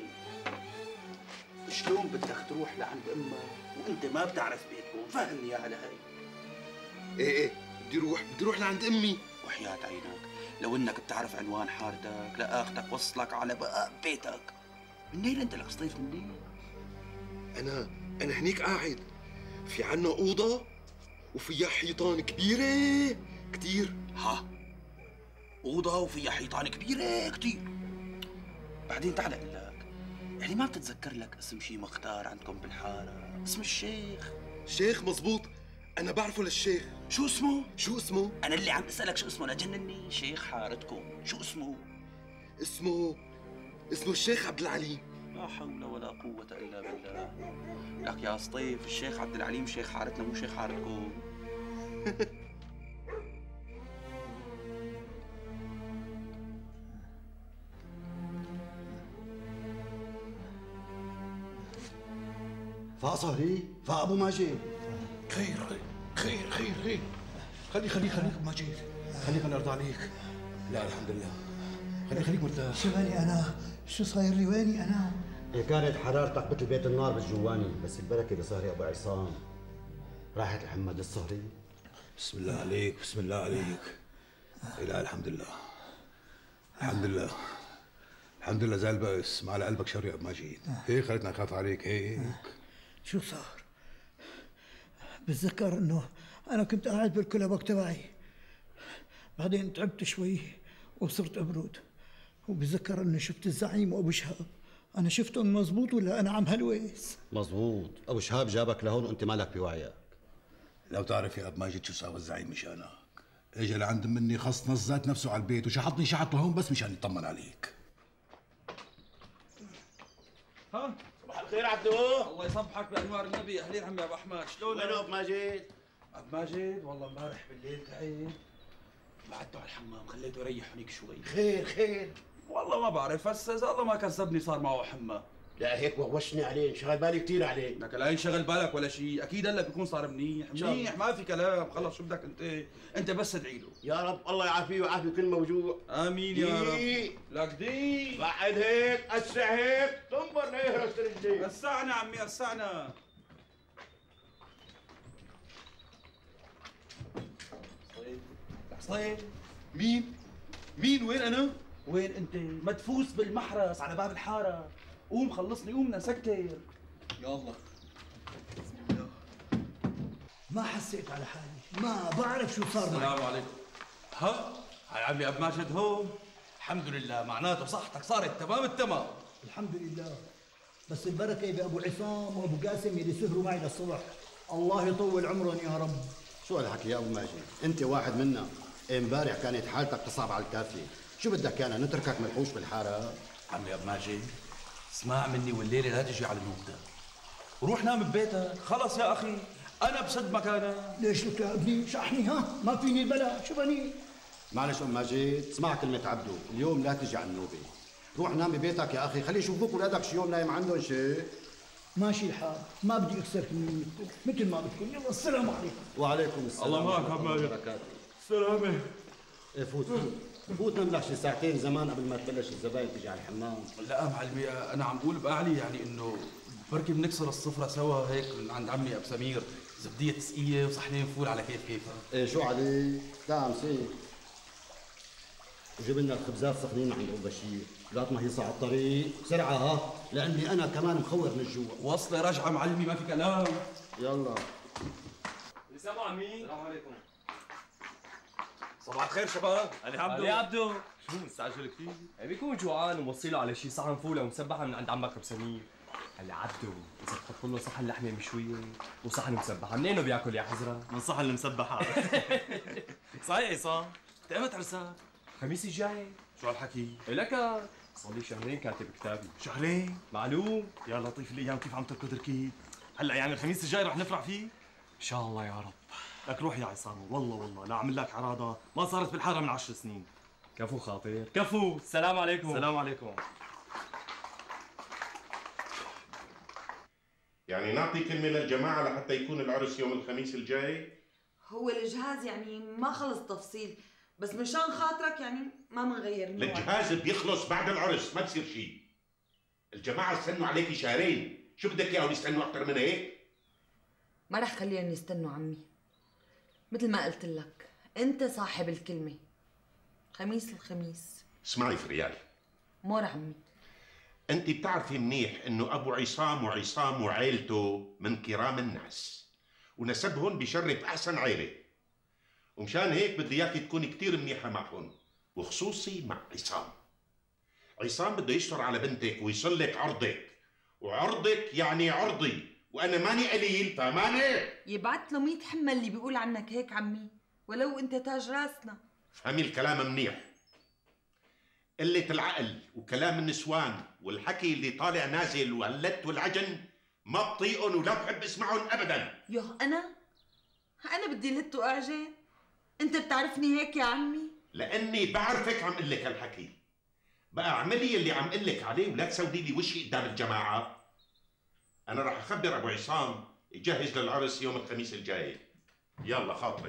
شلون بدك تروح لعند امك وانت ما بتعرف بيتكم؟ فهمني اياها لهي. ايه ايه بدي اروح بدي اروح لعند امي. وحياة عينك لو انك بتعرف عنوان حارتك لاخذك وصلك على باب بيتك. منين انت لك صيف منين؟ انا انا هنيك قاعد في عنا اوضه وفيها حيطان كبيره كتير. ها اوضه وفيها حيطان كبيره كتير. بعدين تعال اقول لك، يعني ما بتتذكر لك اسم شي مختار عندكم بالحاره؟ اسم الشيخ. شيخ مزبوط، انا بعرفه للشيخ. شو اسمه؟ شو اسمه؟ انا اللي عم اسالك شو اسمه لجنني. شيخ حارتكم شو اسمه؟ اسمه اسمه الشيخ عبد العليم. لا حول ولا قوة إلا بالله. لك يا سطيف الشيخ عبد العليم شيخ حارتنا مو شيخ حارتكم. فا صهري، فا ابو ماجد. خير خير خير خير خلي خليك خليك ابو ماجد، خليك الله يرضى عليك. لا الحمد لله، خليك خليك مرتاح. شو مالي انا؟ شو صاير لي؟ ويني انا؟ إيه كانت حرارتك مثل بيت النار بالجواني، بس البركه بصهري ابو عصام. راحت الحمد الصهري. بسم الله عليك بسم الله عليك. لا الحمد لله الحمد لله الحمد لله زي البأس، ما على قلبك شر يا ابو ماجد. هيك خلتنا نخاف عليك هيك. شو صار؟ بتذكر انه انا كنت قاعد بالكلبك تبعي، بعدين تعبت شوي وصرت ابرد، وبتذكر اني شفت الزعيم وابو شهاب. انا شفتهم مزبوط ولا انا عم هلويس؟ مزبوط، ابو شهاب جابك لهون وانت مالك بوعيك. لو تعرف يا ابو ماجد شو ساوى الزعيم مشانك. اجى لعند مني خص نزات نفسه على البيت وشحطني شحط لهون بس مشان يطمن عليك. ها صباح الخير عبدو. الله يصبحك بانوار النبي. اهلين عمي ابو احمد، شلونك؟ وين ابو ماجد؟ ابو ماجد والله امبارح بالليل تعب، بعته على الحمام خليته يريح هنيك شوي. خير خير والله ما بعرف، بس اذا الله ما كذبني صار معه حمى. لا هيك وغوشني عليه، انشغل بالي كثير عليه. لك لا ينشغل بالك ولا شيء، اكيد هلا بيكون صار منيح منيح ما في كلام. خلص شو بدك انت؟ انت بس ادعي له. يا رب الله يعافيه ويعافي كل موجوع. امين يا رب. لك دي بعد هيك اسرع هيك تنبر ليهرس رجليك. وسعنا عمي وسعنا. صيد مين؟ مين؟ وين انا؟ وين انت؟ مدفوس بالمحرس على باب الحاره. قوم خلصني قومنا سكتر. يا الله. ما حسيت على حالي، ما بعرف شو صار معي. السلام عليكم. ها؟ هاي عمي ابو ماجد هون. الحمد لله معناته صحتك صارت تمام التمام. الحمد لله، بس البركه بابو عصام وابو قاسم اللي سهروا معي للصبح. الله يطول عمرهم يا رب. شو هالحكي يا ابو ماجد؟ انت واحد منا. امبارح كانت حالتك تصعب على الكافيه، شو بدك انا نتركك ملحوش بالحاره؟ عمي ابو ماجد اسمع مني والليله لا تجي على النوبه. وروح نام ببيتك، خلص يا اخي انا بسد مكانك. ليش لك يا ابني؟ شحني ها؟ ما فيني البلا، شو بني؟ معلش ام ماجد، اسمع كلمة عبدو، اليوم لا تجي على النوبة. روح نام ببيتك يا اخي، خلي يشوفوك اولادك شي يوم نايم عندهم شيء. ماشي الحال، ما بدي اكسر كلمتكم، مثل ما بدكم، يلا السلام عليكم. وعليكم السلام. الله معك ابو ماجد. سلامة. ايه فوت فوت فوت نام لك شي ساعتين زمان قبل ما تبلش الزباين تجي على الحمام. لا معلمي انا عم بقول بقعلي يعني انه بركي بنكسر الصفرة سوا هيك من عند عمي ابو سمير، زبدية تسقية وصحنين فول على كيف كيفها. ايه شو عليك؟ لا مسيك. وجيب لنا الخبزات سخنين عند ابو بشير، لغايه ما يصعد الطريق، بسرعة ها، لاني انا كمان مخور من الجوع. وصلي راجعة معلمي ما في كلام. يلا. السلام عمي. السلام عليكم. صباح الخير شباب. علي عبدو. علي عبدو. شو مستعجل كثير؟ بيكون جوعان وموصيله على شي صحن فول ومسبحه من عند عمك بسمير. هلا عبدو اذا تحط له صحن لحمه مشويه وصحن مسبحه، منين بياكل يا حزره؟ من صحن المسبحه. صحيح عصام، تقامت عرسان الخميس الجاي. شو هالحكي؟ لك صار لي شهرين كاتب كتابي. شهرين؟ معلوم. يا لطيف الايام كيف عم تركض ركيد. هلا يعني الخميس الجاي رح نفرح فيه؟ ان شاء الله يا رب. لك روح يا عصام، والله والله لا اعمل لك عراضه ما صارت بالحاره من عشر سنين. كفو خاطر. كفو. السلام عليكم. السلام عليكم. يعني نعطي كلمة للجماعة لحتى يكون العرس يوم الخميس الجاي؟ هو الجهاز يعني ما خلص تفصيل، بس مشان خاطرك يعني ما منغير الموعد. الجهاز بيخلص بعد العرس، ما بصير شيء. الجماعة استنوا عليكي شهرين، شو بدك اياهم يستنوا أكثر من هيك؟ ما رح خليهم يستنوا عمي. مثل ما قلت لك، أنت صاحب الكلمة. خميس الخميس. اسمعي فريال، مور عمي، أنت بتعرفي منيح إنه أبو عصام وعصام وعيلته من كرام الناس، ونسبهم بشرف أحسن عيلة، ومشان هيك بدي إياكي تكوني كتير منيحة معهم، وخصوصي مع عصام. عصام بده يشطر على بنتك ويصل لك عرضك، وعرضك يعني عرضي، وأنا ماني قليل، فهماني؟ يبعت له مية حمى اللي بيقول عنك هيك عمي، ولو أنت تاج راسنا. فهمي الكلام منيح. قلة العقل وكلام النسوان والحكي اللي طالع نازل واللت والعجن ما بطيقهم ولا بحب اسمعهم ابدا. يوه انا؟ انا بدي لت واعجن؟ انت بتعرفني هيك يا عمي؟ لاني بعرفك عم قل لك هالحكي. بقى اعملي اللي عم قل لك عليه ولا تسودي لي وشي قدام الجماعه. انا راح اخبر ابو عصام يجهز للعرس يوم الخميس الجاي. يلا خاطرك.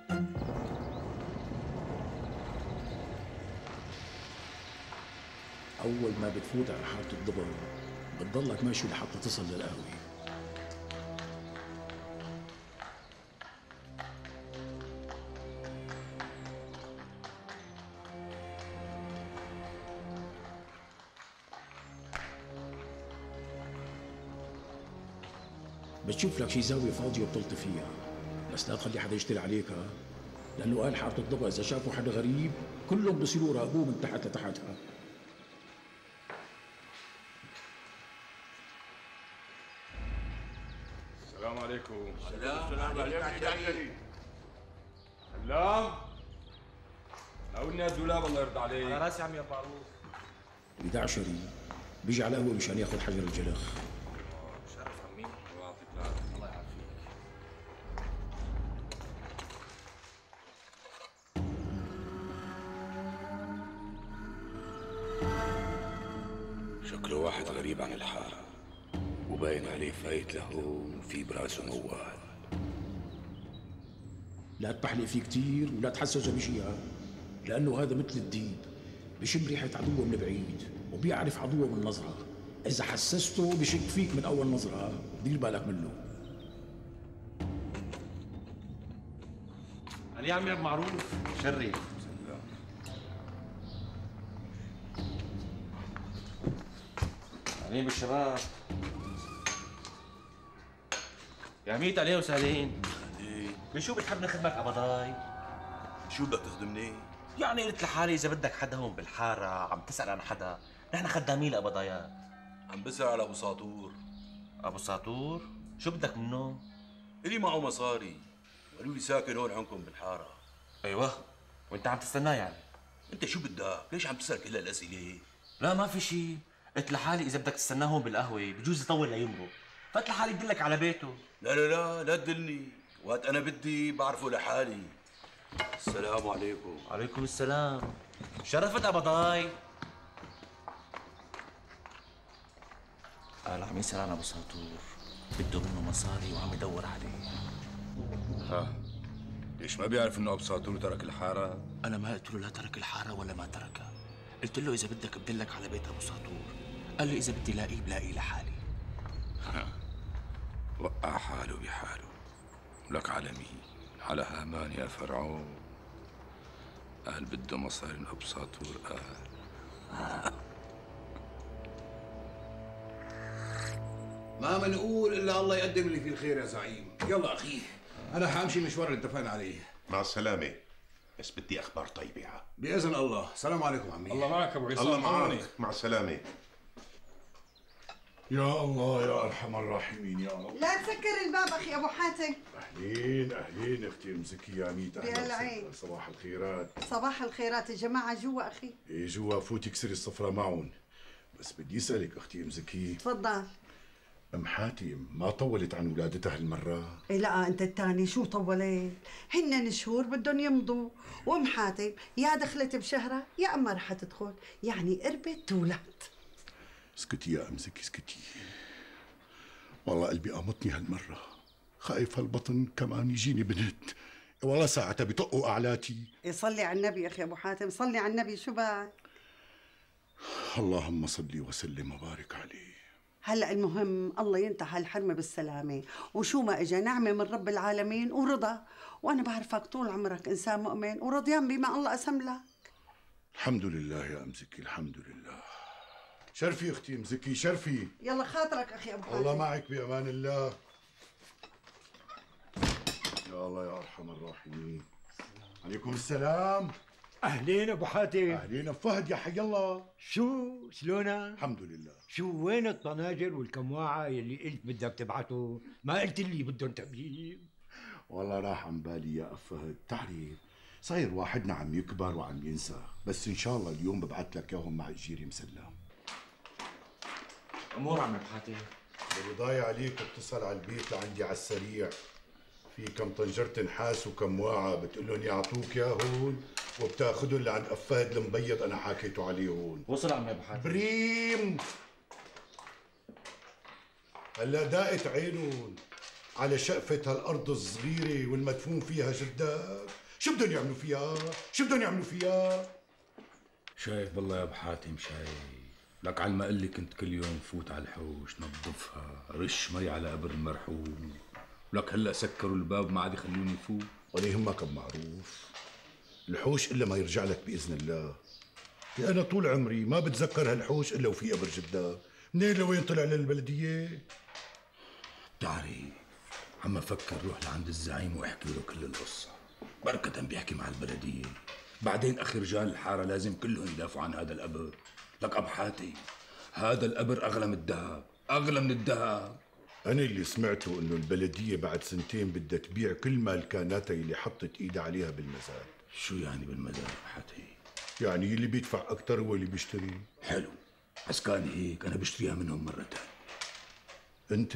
أول ما بتفوت على حارة الضبر بتضلك ماشي لحتى تصل للقهوة. بتشوف لك شي زاوية فاضية وبتلطي فيها، بس لا تخلي حدا يشتري عليك، لأنه قال حارة الضبع إذا شافوا حدا غريب كلهم بصيروا يراقبوه من تحت لتحتها. السلام عليكم. السلام عليكم. سلام. ناولني الدولاب الله يرضى عليك. على راسي عمي يا معروف. إذا عشري بيجي على القهوة مشان ياخذ حجر الجلخ. شرف عمي. الله يعطيك العافية. الله يعافيك. شكله واحد غريب عن الحارة وباين عليه فايت لهون في براسه موال. لا تبحلق فيه كتير ولا تحسسه بشيء، لأنه هذا مثل الديب بشم ريحة عدوه من بعيد وبيعرف عدوه من نظرة. إذا حسسته بشك فيك من أول نظرة، دير بالك منه. علي عمي يا معروف. شري. علي بالشباب. يا ميت عليه وسهلين. بشو بتحب نخدمك ابضاي؟ شو بدك تخدمني؟ يعني قلت لحالي اذا بدك حدا هون بالحاره عم تسال عن حدا، نحن خدامين لابضايات. عم بسأل على ابو ساطور. ابو ساطور؟ شو بدك منه؟ الي معه مصاري، قالوا لي ساكن هون عندكم بالحاره. ايوه، وانت عم تستناه يعني؟ انت شو بدك؟ ليش عم تسال كل هالاسئله؟ لا ما في شيء، قلت لحالي اذا بدك تستناه هون بالقهوه بجوز يطول ليمرق، فقلت لحالي بدلك على بيته. لا لا لا لا تدلني، وقت انا بدي بعرفه لحالي. السلام عليكم. وعليكم السلام. شرفت ابضاي. قال عم يسأل عن ابو ساطور، بده منه مصاري وعم يدور عليه. ها ليش ما بيعرف انه ابو ساطور ترك الحاره؟ انا ما قلت له لا ترك الحاره ولا ما تركها، قلت له اذا بدك بدلك على بيت ابو ساطور، قال لي اذا بدي لاقيه بلاقيه لحالي. وقع حاله بحاله، لك على مين؟ على هامان يا فرعون. قال بده مصاري من ابو ساطور. قال ما منقول الا الله يقدم اللي فيه الخير يا زعيم. يلا اخي انا حامشي مشوار اللي اتفقنا عليه. مع السلامة، بس بدي أخبار طيبة. بإذن الله. السلام عليكم عمي. الله معك أبو عصام. الله معك. مع السلامة. يا الله يا أرحم الراحمين يا رب. لا تسكر الباب أخي أبو حاتم. أهلين أهلين أختي أم زكي يا ميت. بالعين. صباح الخيرات. صباح الخيرات. الجماعة جوا أخي. إيه جوا، فوتي كسري الصفرة معهم. بس بدي أسألك أختي أم زكي. تفضل. أم حاتم ما طولت عن ولادتها هالمرة؟ إيه لا أنت الثاني شو طولت؟ هن شهور بدهم يمضوا، وأم حاتم يا دخلت بشهرها يا أما رح تدخل، يعني قربت تولد. اسكتي يا أم زكي اسكتي. والله قلبي قامتني هالمرة، خايف هالبطن كمان يجيني بنت. والله ساعتها بيطقوا أعلاتي. صلي على النبي يا أخي أبو حاتم، صلي على النبي. شو بك؟ اللهم صل وسلم وبارك عليه. هلا المهم الله ينتهى الحرمة بالسلامة، وشو ما اجى نعمة من رب العالمين ورضا، وانا بعرفك طول عمرك انسان مؤمن ورضيان بما الله قسم لك. الحمد لله يا ام زكي، الحمد لله. شرفي اختي ام زكي، شرفي. يلا خاطرك اخي ابو حاتم. الله معك بامان الله. يا الله يا ارحم الراحمين. عليكم السلام. اهلين ابو حاتم. اهلين فهد يا حي الله. شو شلونك؟ الحمد لله. شو وين الطناجر والكمواعه يلي قلت بدك تبعته؟ ما قلت لي بدهم تبييض. والله راح عن بالي يا فهد، تعرف صاير واحدنا عم يكبر وعم ينسى، بس ان شاء الله اليوم ببعث لك اياهم مع اجيري مسلم. امور عم ابو حاتم. اللي ضايع عليك اتصل على البيت لعندي على السريع، في كم طنجرة نحاس وكم واعة بتقول لهم يعطوك ياهون وبتاخذهم لعند فهد المبيض انا حكيته عليه هون. وصل عم ابو حاتم. بريم هلا داقت عينهم على شقفة هالارض الصغيرة والمدفون فيها جردات، شو بدهم يعملوا فيها؟ شو بدهم يعملوا فيها؟ شايف بالله يا ابو حاتم، شايف لك على ما قلي كنت كل يوم فوت على الحوش نظفها، رش مي على قبر المرحوم، لك هلا سكروا الباب ما عاد يخلوني فوت. ولا يهمك معروف، الحوش الا ما يرجع لك باذن الله. يا انا طول عمري ما بتذكر هالحوش الا وفي قبر جدك، منين لوين طلع للبلديه؟ بتعرف عم افكر روح لعند الزعيم واحكي له كل القصه، بركة بيحكي مع البلديه، بعدين اخي رجال الحاره لازم كلهم يدافعوا عن هذا القبر. لك ابو حاتم هذا القبر اغلى من الذهب، اغلى من الذهب. أنا اللي سمعته إنه البلدية بعد سنتين بدها تبيع كل مالكاناتها اللي حطت إيدها عليها بالمزاد. شو يعني بالمزاد حتى؟ يعني اللي بيدفع أكثر هو اللي بيشتري. حلو، بس كان هيك أنا بشتريها منهم مرة ثانية. أنت؟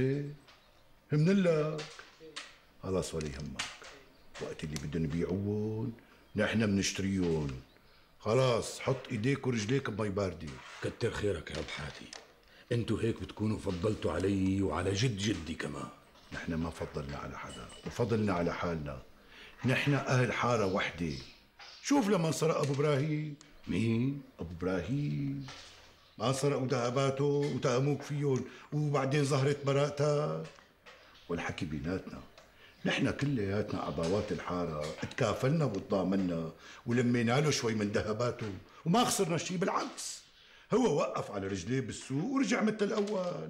من لك؟ خلاص ولا يهمك، وقت اللي بدهم يبيعوهم نحن بنشتريهم. خلاص حط إيديك ورجليك بمي باردة. كتر خيرك يا أبو حاتم، انتوا هيك بتكونوا فضلتوا علي وعلى جد جدي كمان. نحن ما فضلنا على حدا، وفضلنا على حالنا. نحن اهل حاره وحده. شوف لما انسرق ابو ابراهيم. مين؟ ابو ابراهيم. ما سرقوا ذهباته وتهموك فيهم وبعدين ظهرت براءتك. والحكي بيناتنا، نحن كلياتنا عباوات الحاره تكافلنا وتضامنا ولمينا له شوي من ذهباته وما خسرنا شيء، بالعكس هو وقف على رجليه بالسوق ورجع مثل الأول.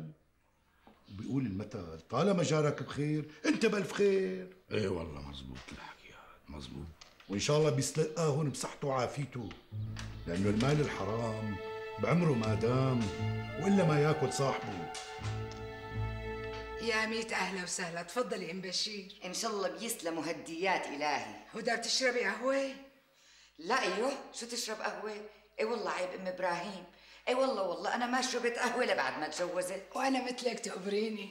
بيقول المثل طالما جارك بخير أنت بألف خير. إيه والله مزبوط الحكي هذا مزبوط، وإن شاء الله بيستلقاهن بصحته وعافيته، لأنه المال الحرام بعمره ما دام وإلا ما ياكل صاحبه. يا ميت أهلا وسهلا، تفضلي أم بشير. إن شاء الله بيسلموا هديات إلهي. هدى بتشربي قهوة؟ لا أيوه، شو تشرب قهوة؟ اي والله عيب ام ابراهيم، اي والله والله انا ما شربت قهوه لبعد ما تجوزت. وانا مثلك تقبريني.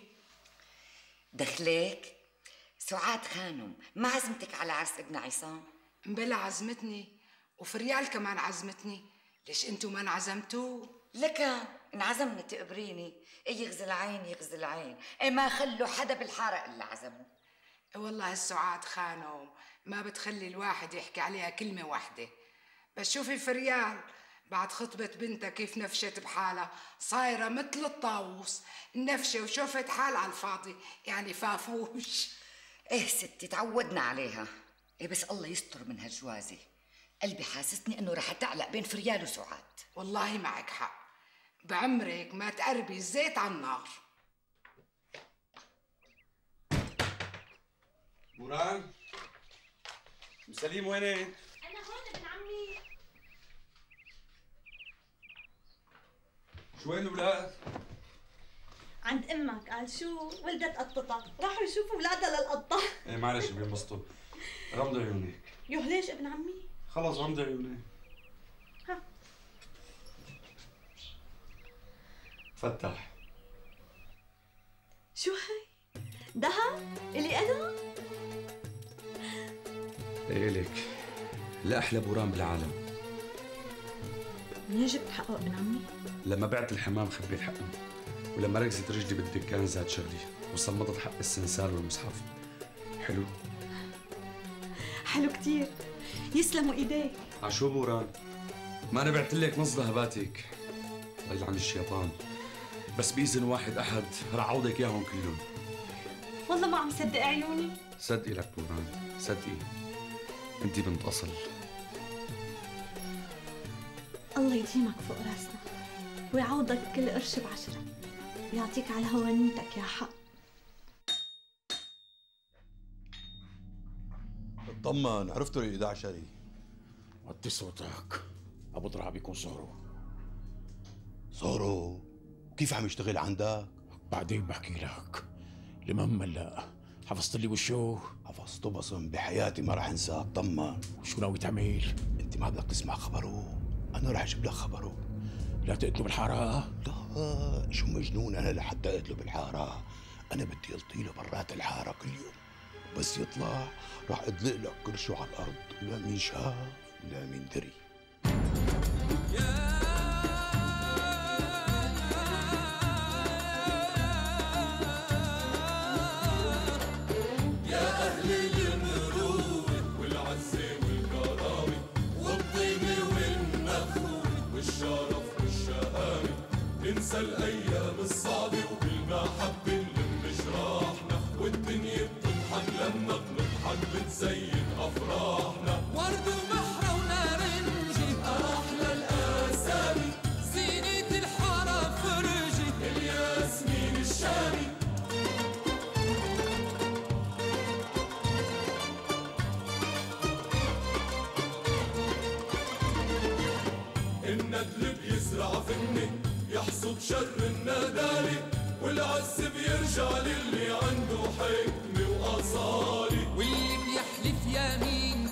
دخليك سعاد خانم ما عزمتك على عرس ابن عصام؟ بلا عزمتني، وفريال كمان عزمتني، ليش انتو ما انعزمتوا؟ لكن انعزمنا تقبريني، اي يغزي العين يغزي العين، اي ما خلوا حدا بالحاره الا عزموا. اي والله السعاد خانم ما بتخلي الواحد يحكي عليها كلمه واحده. بس شوفي فريال بعد خطبة بنتها كيف نفشت بحالها، صايرة مثل الطاووس، نفشة وشوفت حال على الفاضي، يعني فافوش. ايه ستي تعودنا عليها، ايه بس الله يستر من هالجوازة، قلبي حاسسني انه رح تعلق بين فريال وسعاد. والله معك حق، بعمرك ما تقربي الزيت على النار. نوران مسليم وينك؟ أنا هون ابن عمي. شو وين الولاد؟ عند امك، قال شو ولدت قطتها، راحوا يشوفوا ولادها للقطة. ايه معلش بينبسطوا. غمض عيونك. يوه ليش ابن عمي؟ خلص غمض عيونك. ها فتح. شو هي؟ دهب؟ إلي أنا؟ ايه لك لا احلى بوران بالعالم. منين جبت حقه ابن عمي؟ لما بعت الحمام خبيت حقه. ولما ركزت رجلي بالدكان زاد شغلي وصمدت حق السنسال والمصحف. حلو؟ حلو كتير، يسلموا ايديك. عشو بوران؟ ما انا بعت لك نص ذهباتك، ضل عن الشيطان، بس باذن واحد احد رح اعوضك اياهم كلهم. والله ما عم صدق عيوني. صدقي لك بوران، صدقي، انت بنت اصل. الله يديمك فوق راسنا ويعوضك كل قرش بعشرة ويعطيك على هوانيتك يا حق. اطمن، عرفت طريق إحدى عشر. وطي صوتك، ابو ضرع بيكون صهره. صهره؟ كيف عم يشتغل عندك؟ بعدين بحكي لك. لمن ملا حفظت لي وشو؟ حفظته بصم بحياتي ما راح انساه. اطمن. شو ناوي تعمل؟ انت ما بدك تسمع خبره، انا راح اجيب لك خبره. لا تقتله بالحاره؟ لا، شو مجنون انا لحتى اقتله بالحاره؟ انا بدي الطيله برات الحاره كل يوم، بس يطلع راح ادلق لك كرشه على الارض، لا مين شاف لا مين دري. ننسى الايام الصعبه وبالمحبه نلم جراحنا، والدنيا بتضحك لما بنضحك بتزين افراحنا. ورد وبحر ونارنجي احلى الاسامي، زينة الحاره فرجي الياسمين الشامي. الندل بيزرع فني يحصد شر الندالي، والعز بيرجع للي عنده حكمة وأصالة، واللي بيحلف يمين